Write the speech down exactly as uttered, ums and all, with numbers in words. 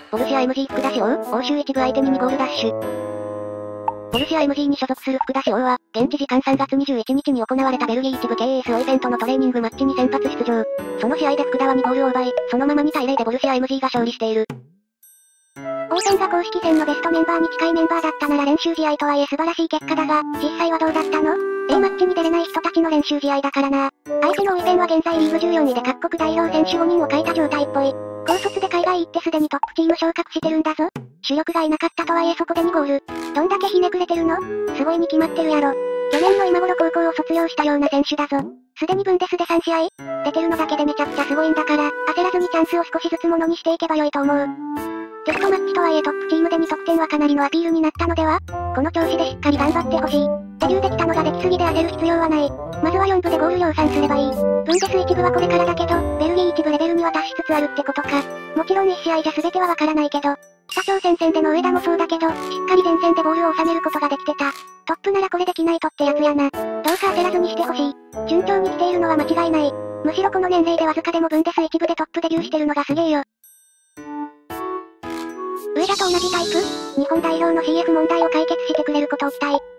ボルシア エムジー 福田師王、欧州一部相手ににゴールダッシュ。ボルシア エムジー に所属する福田師王は、現地時間さんがつにじゅういちにちに行われたベルギー一部 ケーエスオーイベントのトレーニングマッチに先発出場。その試合で福田はにゴールを奪い、そのままにたいゼロでボルシア エムジー が勝利している。オーペンが公式戦のベストメンバーに近いメンバーだったなら練習試合とはいえ素晴らしい結果だが、実際はどうだったの？ A マッチに出れない人たちの練習試合だからな。相手のオーペンは現在リーグじゅうよんいで各国代表選手ごにんを欠いた状態っぽい。高卒で海外行ってすでにトップチーム昇格してるんだぞ。主力がいなかったとはいえそこでにゴール。どんだけひねくれてるの？すごいに決まってるやろ。去年の今頃高校を卒業したような選手だぞ。すでにブンデスでさんしあい出てるのだけでめちゃくちゃすごいんだから、焦らずにチャンスを少しずつものにしていけば良いと思う。テストマッチとはいえトップチームでに得点はかなりのアピールになったのでは？この調子でしっかり頑張ってほしい。デビューできたのができすぎで焦る必要はない。まずはよん部でゴール量産すればいい。ブンデスいち部はこれからだけど、ベルギーいち部レベルには達しつつあるってことか。もちろんいち試合じゃ全てはわからないけど、北朝鮮戦での上田もそうだけど、しっかり前線でボールを収めることができてた。トップならこれできないとってやつやな。どうか焦らずにしてほしい。順調に来ているのは間違いない。むしろこの年齢でわずかでもブンデスいち部でトップデビューしてるのがすげえよ。上田と同じタイプ？日本代表の シーエフ 問題を解決してくれることを期待。